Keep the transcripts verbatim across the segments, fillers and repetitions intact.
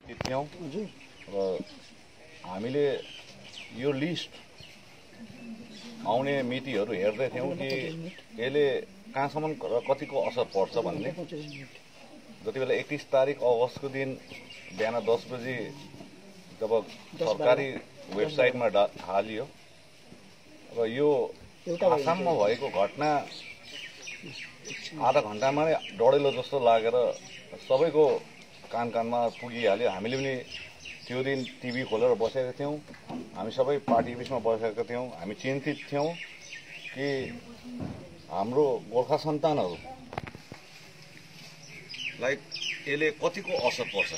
उपस्थित थियौँ र हामीले यो लिस्ट आउने मितिहरू हेर्दै थियौँ कि यसले कहाँसम्म र कतिको असर पर्छ भन्ने। जति बेला एकतिस तारिक अगस्तको दिन बिहान दस बजी जब सरकारी वेबसाइटमा हालियो र यो आसाममा भएको घटना आधा घन्टामा नै डढेलो जस्तो लागेर सबैको कान कानमा पुगिहाल्यो। हामीले पनि त्यो दिन टिभी खोलेर बसेका थियौँ, हामी सबै पार्टी बिचमा बसेका थियौँ। हामी चिन्तित थियौँ कि हाम्रो गोर्खा सन्तानहरूलाई यसले कतिको असर पर्छ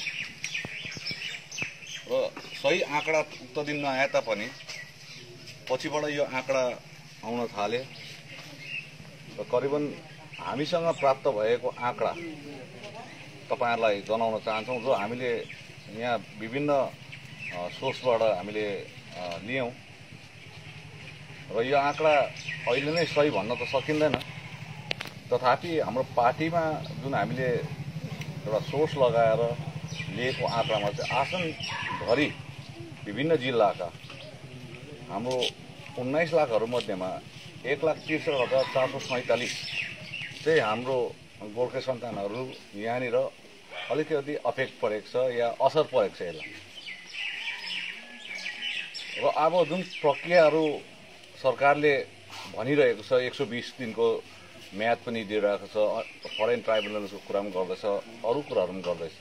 र सही आँकडा उक्त दिन नआए तापनि पछिबाट यो आँकडा आउन थाले र करिबन हामीसँग प्राप्त भएको आँकडा तपाईहरुलाई जनाउन चाहन्छौँ र हामीले यहाँ विभिन्न सोर्सबाट हामीले लियौँ र यो आँकडा अहिले नै सही भन्न त सकिँदैन। तथापि हाम्रो पार्टीमा जुन हामीले एउटा सोर्स लगाएर लिएको आँकडामा चाहिँ आसमभरि विभिन्न जिल्लाका हाम्रो उन्नाइस लाखहरू मध्येमा एक लाख त्रिसठ हजार चार सौ सैंतालिस चाहिँ हाम्रो गोर्खे सन्तानहरू यहाँनिर अलिकति अफेक्ट परेको छ या असर परेको छ यसलाई। र अब जुन प्रक्रियाहरू सरकारले भनिरहेको छ एक सौ बीस दिनको म्याद पनि दिइरहेको छ, फरेन ट्राइब्युनलको कुरा पनि गर्दैछ, अरू कुराहरू पनि गर्दैछ।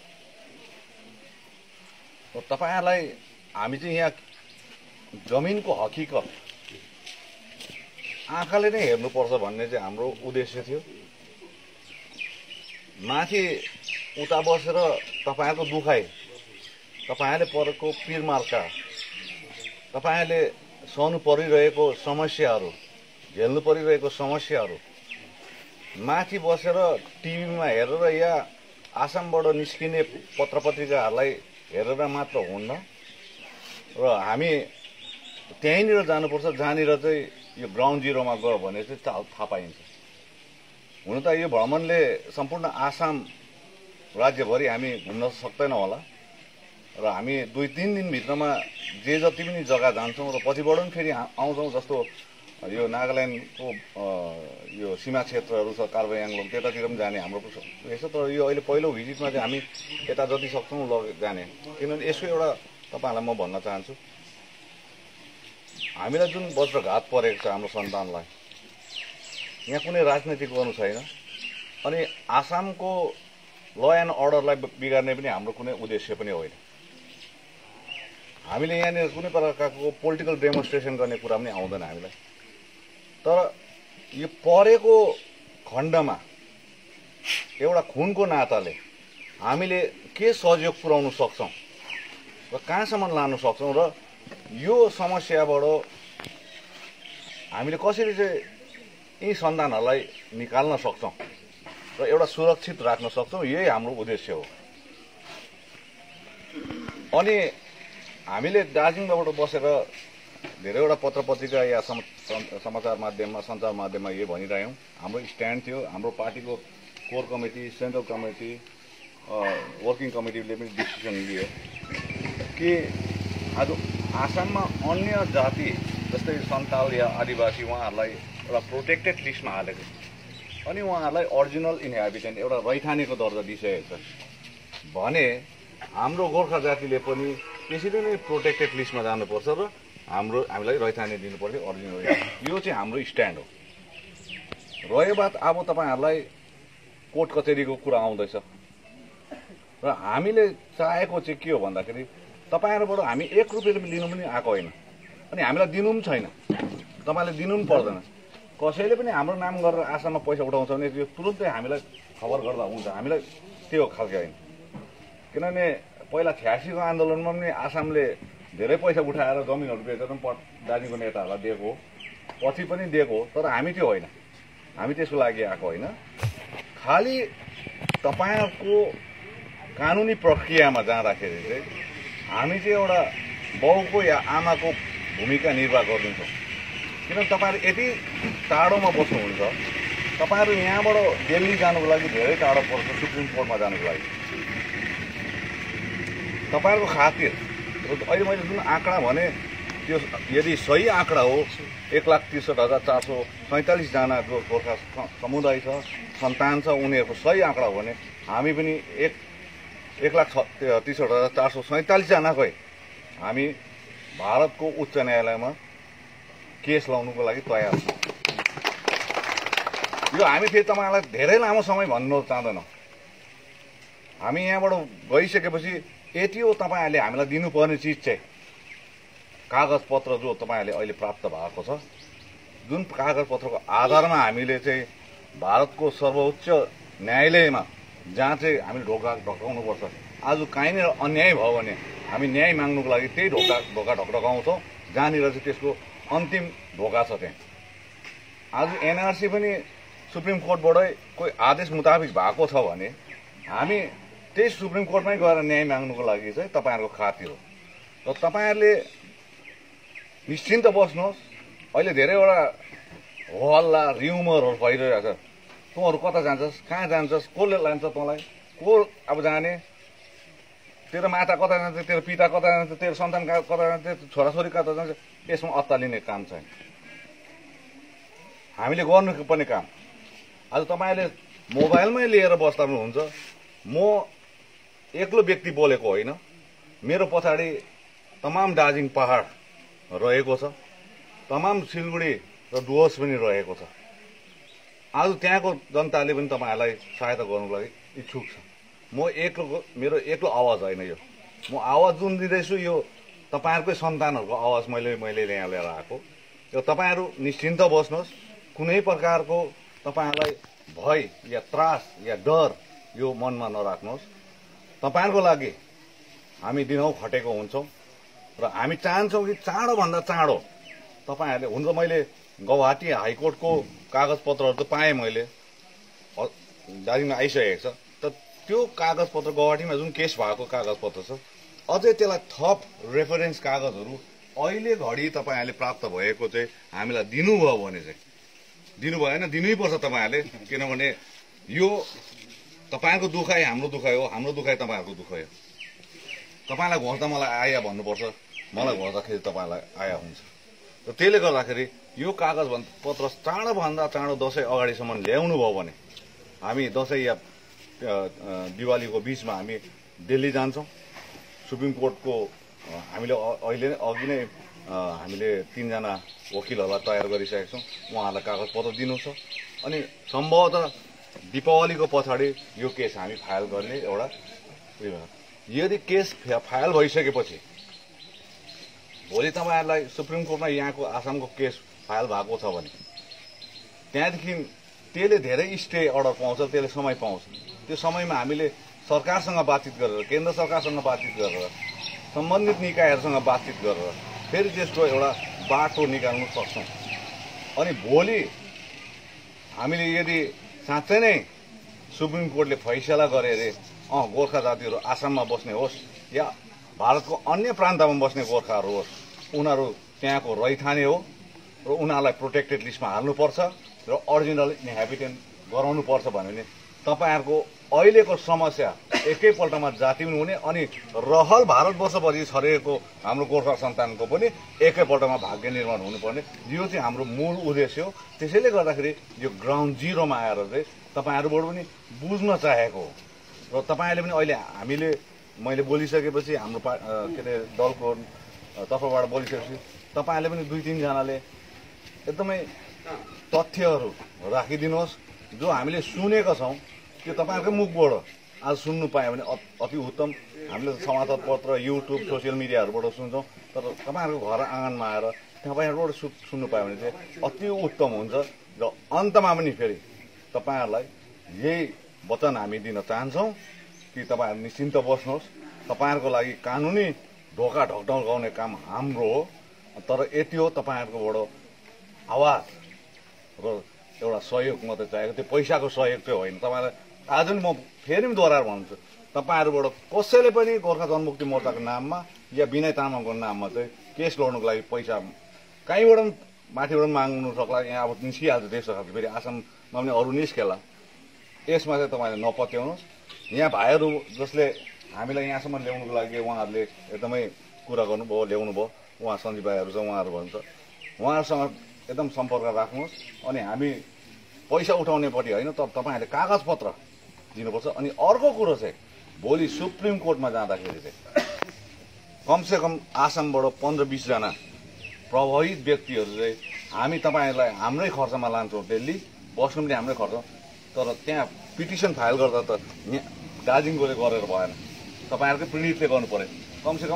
र तपाईहरुलाई हामी चाहिँ यहाँ जमिनको हकीकत आँखाले नै हेर्नुपर्छ भन्ने चाहिँ हाम्रो उद्देश्य थियो। माथि उता बसेर तपाईहरुको दुखाइ, तपाईहरुले परेको पिरमार्का, तपाईहरुले सहनु परिरहेको समस्याहरू, झेल्नु परिरहेको समस्याहरू माथि बसेर टिभीमा हेरेर या आसामबाट निस्किने पत्रपत्रिकाहरूलाई हेरेर मात्र हुन्न र हामी त्यहीँनिर जानुपर्छ जहाँनिर चाहिँ यो ग्राउन्ड जिरोमा गयो भने चाहिँ थाहा पाइन्छ। हुन त यो भ्रमणले सम्पूर्ण आसाम राज्यभरि हामी घुम्न सक्दैनौँ होला र हामी दुई तिन दिनभित्रमा जे जति पनि जग्गा जान्छौँ र पछिबाट पनि फेरि आउँछौँ। जस्तो यो नागाल्यान्डको यो सीमा क्षेत्रहरू छ, कार्बी आङ्लोङ, त्यतातिर पनि जाने हाम्रो रहेछ। तर यो अहिले पहिलो भिजिटमा चाहिँ हामी यता जति सक्छौँ लगे जाने। किनभने यसको एउटा तपाईँहरूलाई म भन्न चाहन्छु, हामीलाई जुन वज्रघात परेको छ हाम्रो सन्तानलाई, यहाँ कुनै राजनीति गर्नु छैन अनि आसामको ल एन्ड अर्डरलाई बिगार्ने पनि हाम्रो कुनै उद्देश्य पनि होइन। हामीले यहाँनिर कुनै प्रकारको पोलिटिकल डेमोन्स्ट्रेसन गर्ने कुरा पनि आउँदैन हामीलाई। तर यो परेको खण्डमा एउटा खुनको नाताले हामीले के सहयोग पुर्याउन सक्छौँ र कहाँसम्म लान सक्छौँ र यो समस्याबाट हामीले कसरी चाहिँ यी सन्तानहरूलाई निकाल्न सक्छौँ र एउटा सुरक्षित राख्न सक्छौँ, यही हाम्रो उद्देश्य हो। अनि हामीले दार्जिलिङबाट बसेर धेरैवटा पत्र पत्रिका या समाचार माध्यममा, सञ्चार माध्यममा यो भनिरह्यौँ। हाम्रो स्ट्यान्ड थियो, हाम्रो पार्टीको core committee, central committee, working कमिटीले पनि डिसिसन लियो कि आज आसाममा अन्य जाति जस्तै सन्ताल या आदिवासी उहाँहरूलाई एउटा प्रोटेक्टेड लिस्टमा हालेको अनि उहाँहरूलाई ओरिजिनल इन्हेबिटेन्ट एउटा रैथानेको दर्जा दिइसकेको छ भने हाम्रो गोर्खा जातिले पनि त्यसरी नै प्रोटेक्टेड लिस्टमा जानुपर्छ र हाम्रो हामीलाई रैथाने दिनुपर्छ ओरिजिनल। यो चाहिँ हाम्रो स्ट्यान्ड हो। रह्यो बात अब तपाईहरुलाई कोर्ट कचेरीको कुरा आउँदैछ र हामीले चाहेको चाहिँ के हो भन्दाखेरि तपाईहरुबाट हामी एक रुपियाँ लिनु पनि आएको होइन अनि हामीलाई दिनु पनि छैन, तपाईले दिनु पनि पर्दैन। कसैले पनि हाम्रो नाम गरेर आसाममा पैसा उठाउँछ भने यो तुरुन्तै हामीलाई खबर गर्दा हुन्छ, हामीलाई त्यो खालको होइन। किनभने पहिला छ्यासीको आन्दोलनमा पनि आसामले धेरै पैसा उठाएर जमिनहरू बेचेर पनि दार्जिलिङको नेताहरूलाई दिएको हो, पछि पनि दिएको हो। तर हामी त्यो होइन, हामी त्यसको लागि आएको होइन। खालि तपाईहरुको कानुनी प्रक्रियामा जाँदाखेरि चाहिँ हामी चाहिँ एउटा बाउको या आमाको भूमिका निर्वाह गरिदिन्छौँ। किनभने तपाईहरु यति टाढोमा बस्नुहुन्छ, तपाईहरु यहाँबाट दिल्ली जानुको लागि धेरै टाढो पर्छ, सुप्रिम कोर्टमा जानुको लागि। तपाईँहरूको खातिर अहिले मैले जुन आँकडा भने त्यो यदि सही आँकडा हो एक लाख त्रिसठी हजार चार सौ सैँतालिसजनाको गोर्खा समुदाय छ, सन्तान छ, उनीहरूको सही आँकडा हो भने हामी पनि एक एक लाख त्रिसठी हजार चार सौ सैँतालिसजनाकै हामी भारतको उच्च न्यायालयमा केस लाउनुको लागि तयार छौँ। यो हामी फेरि तपाईँलाई धेरै लामो समय भन्नु चाहँदैनौँ। हामी यहाँबाट गइसकेपछि यति हो तपाईँहरूले हामीलाई दिनुपर्ने चिज चाहिँ कागजपत्र जो तपाईँहरूले अहिले प्राप्त भएको छ, जुन कागजपत्रको आधारमा हामीले चाहिँ भारतको सर्वोच्च न्यायालयमा जहाँ चाहिँ हामीले ढोका ढकाउनुपर्छ, आज कहीँनिर अन्याय भयो भने हामी न्याय माग्नुको लागि त्यही ढोका ढोका ढकढकाउँछौँ जहाँनिर चाहिँ त्यसको अन्तिम ढोका छ। त्यहाँ आज एनआरसी पनि सुप्रिम कोर्टबाटै कोही आदेश मुताबिक भएको छ भने हामी त्यही सुप्रिम कोर्टमै गएर न्याय माग्नुको लागि चाहिँ तपाईँहरूको खातिर हो। र तपाईँहरूले निश्चिन्त बस्नुहोस्। अहिले धेरैवटा हल्ला र्युमरहरू भइरहेको छ, तँहरू कता जान्छस्, कहाँ जान्छस्, कसले लान्छ तँलाई, को अब जाने, तेरो माता कता जान्छ, तेरो पिता कता जान्छ, तेरो सन्तान कता जान्छ, छोराछोरी कता जान्छ, यसमा अत्तालिने काम छैन। हामीले गर्नुपर्ने काम आज तपाईँले मोबाइलमै लिएर बस्दा पनि हुन्छ। म एक्लो व्यक्ति बोलेको होइन, मेरो पछाडि तमाम दार्जिलिङ पहाड रहेको छ, तमाम सिलगढी र डुवर्स पनि रहेको छ। आज त्यहाँको जनताले पनि तपाईँहरूलाई सहायता गर्नुको लागि इच्छुक छ। म एक्लो, मेरो एक्लो आवाज होइन यो, म आवाज जुन दिँदैछु यो तपाईँहरूकै सन्तानहरूको आवाज मैले मैले यहाँ लिएर आएको। यो तपाईँहरू निश्चिन्त बस्नुहोस्, कुनै प्रकारको तपाईँहरूलाई भय या त्रास या डर यो मनमा नराख्नुहोस्। तपाईँहरूको लागि हामी दिनौँ खटेको हुन्छौँ र हामी चाहन्छौँ कि चाँडोभन्दा चाँडो तपाईँहरूले, हुन्छ मैले गुवाहाटी हाइकोर्टको कागजपत्रहरू त पाएँ, मैले दार्जिलिङमा आइसकेको छ, त त्यो कागजपत्र गुवाहाटीमा जुन केस भएको कागजपत्र छ अझै त्यसलाई थप रेफरेन्स कागजहरू अहिले घडी तपाईँहरूले प्राप्त भएको चाहिँ हामीलाई दिनुभयो भने चाहिँ दिनुभयो होइन, दिनैपर्छ तपाईँहरूले, किनभने यो तपाईँहरूको दुखाइ हाम्रो दुखाइ हो, हाम्रो दुखाइ तपाईँहरूको दुखाइ हो। तपाईँलाई घोच्दा मलाई आया भन्नुपर्छ, मलाई घोच्दाखेरि तपाईँलाई आया हुन्छ। र त्यसले गर्दाखेरि यो कागज पत्र चाँडोभन्दा चाँडो दसैँ अगाडिसम्म ल्याउनु भयो भने हामी दसैँ या दिवालीको बिचमा हामी दिल्ली जान्छौँ। सुप्रिम कोर्टको हामीले अहिले नै अघि नै हामीले तिनजना वकिलहरूलाई तयार गरिसकेका छौँ, उहाँहरूलाई कागजपत्र दिनु छ। अनि सम्भवतः दीपावलीको पछाडि यो केस हामी फाइल गर्ने एउटा उयो। यदि केस फाइल भइसकेपछि भोलि तपाईँहरूलाई सुप्रिम कोर्टमा यहाँको आसामको केस फाइल भएको छ भने त्यहाँदेखि त्यसले धेरै स्टे अर्डर पाउँछ, त्यसले समय पाउँछ। त्यो समयमा हामीले सरकारसँग बातचित गरेर, केन्द्र सरकारसँग बातचित गरेर, सम्बन्धित निकायहरूसँग बातचित गरेर फेरि त्यसको एउटा बाटो निकाल्नु सक्छौँ। अनि भोलि हामीले यदि साँच्चै नै सुप्रिम कोर्टले फैसला गरे अरे अँ गोर्खा जातिहरू आसाममा बस्ने होस् या भारतको अन्य प्रान्तमा बस्ने गोर्खाहरू होस्, उनीहरू त्यहाँको रैथाने हो र उनीहरूलाई प्रोटेक्टेड लिस्टमा हाल्नुपर्छ र अरिजिनल इन्हेबिटेन्ट गराउनुपर्छ भने तपाईँहरूको अहिलेको समस्या एकैपल्टमा जाति पनि हुने अनि रहल भारतवर्षभरि छरिएको हाम्रो गोर्खा सन्तानको पनि एकैपल्टमा भाग्य निर्माण हुनुपर्ने, यो चाहिँ हाम्रो मूल उद्देश्य हो। त्यसैले गर्दाखेरि यो ग्राउन्ड जिरोमा आएर चाहिँ तपाईँहरूबाट पनि बुझ्न चाहेको हो। र तपाईँहरूले पनि अहिले हामीले मैले बोलिसकेपछि हाम्रो पा के अरे दलको तर्फबाट बोलिसकेपछि तपाईँहरूले पनि दुई तिनजनाले एकदमै तथ्यहरू राखिदिनुहोस् जो हामीले सुनेका छौँ, त्यो तपाईँहरूकै मुखबाट आज सुन्नु पायो भने अति उत्तम। हामीले समाचार पत्र, युट्युब, सोसियल मिडियाहरूबाट सुन्छौँ, तर तपाईँहरूको घर आँगनमा आएर तपाईँहरूबाट सु सुन्नु पायो भने चाहिँ अति उत्तम हुन्छ। र अन्तमा पनि फेरि तपाईँहरूलाई यही वचन हामी दिन चाहन्छौँ कि तपाईँहरू निश्चिन्त बस्नुहोस्। तपाईँहरूको लागि कानुनी ढोका ढकढकाउने काम हाम्रो हो, तर यति हो तपाईँहरूकोबाट आवाज र एउटा सहयोग मात्रै चाहिएको, त्यो पैसाको सहयोग चाहिँ होइन। तपाईँलाई आज पनि म फेरि पनि दोहोऱ्याएर भन्छु, तपाईँहरूबाट कसैले पनि गोर्खा जनमुक्ति मोर्चाको नाममा या विनय तामाङको नाममा चाहिँ केस लड्नुको लागि पैसा कहीँबाट पनि माथिबाट पनि माग्नु सक्ला। यहाँ अब निस्किहाल्छ देश सरकार, फेरि आसाममा पनि अरू निस्केला। यसमा चाहिँ तपाईँले नपत्याउनुहोस्। यहाँ भाइहरू जसले हामीलाई यहाँसम्म ल्याउनुको लागि उहाँहरूले एकदमै कुरा गर्नुभयो, ल्याउनु भयो। उहाँ सञ्जीव भाइहरू छ, उहाँहरू भन्छ, उहाँहरूसँग एकदम सम्पर्क राख्नुहोस्। अनि हामी पैसा उठाउनेपट्टि होइन, तर तपाईँहरूले कागजपत्र दिनुपर्छ। अनि अर्को कुरो चाहिँ भोलि सुप्रिम कोर्टमा जाँदाखेरि चाहिँ कमसेकम आसामबाट पन्ध्र बिसजना प्रभावित व्यक्तिहरू चाहिँ हामी तपाईँहरूलाई हाम्रै खर्चमा लान्छौँ, दिल्ली बस्नु पनि हाम्रै खर्च, तर त्यहाँ पिटिसन फाइल गर्दा त यहाँ दार्जिलिङकोले गरेर भएन, तपाईँहरूकै पीडितले गर्नु पर्यो। कमसेकम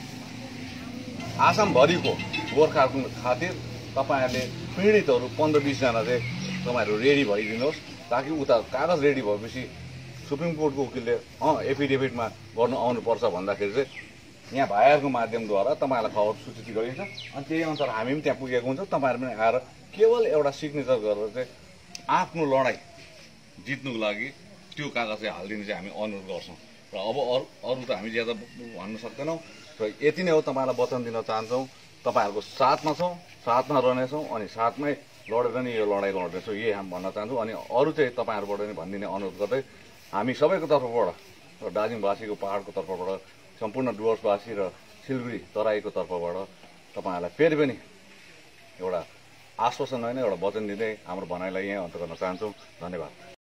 आसामभरिको गोर्खाहरूको खातिर तपाईँहरूले पीडितहरू पन्ध्र बिसजना चाहिँ तपाईँहरू रेडी भइदिनुहोस्, ताकि उता कागज रेडी भएपछि सुप्रिम कोर्टको वकिलले अँ एफिडेभिटमा गर्नु आउनुपर्छ भन्दाखेरि चाहिँ यहाँ भाइहरूको माध्यमद्वारा तपाईँहरूलाई खबर सूचित गरिन्छ। अनि त्यही अनुसार हामी पनि त्यहाँ पुगेको हुन्छ। तपाईँहरू पनि आएर केवल एउटा सिग्नेचर गरेर चाहिँ आफ्नो लडाइँ जित्नुको लागि त्यो कागज चाहिँ हालिदिनु चाहिँ हामी अनुरोध गर्छौँ। र अब अरू अरू त हामी ज्यादा भन्न सक्दैनौँ। र यति नै हो, तपाईँलाई वचन दिन चाहन्छौँ, तपाईँहरूको साथमा छौँ, साथमा रहनेछौँ, अनि साथमै लडेर नै यो लडाइँ लड्नेछौँ, यही हामी भन्न चाहन्छौँ। अनि अरू चाहिँ तपाईँहरूबाट नै भनिदिने अनुरोध गर्दै हामी सबैको तर्फबाट, दार्जिलिङवासीको पाहाडको तर्फबाट, सम्पूर्ण डुवर्सवासी र सिलगढी तराईको तर्फबाट तपाईँहरूलाई फेरि पनि एउटा आश्वासन होइन, एउटा वचन दिँदै हाम्रो भनाइलाई यहीँ अन्त गर्न चाहन्छौँ। धन्यवाद।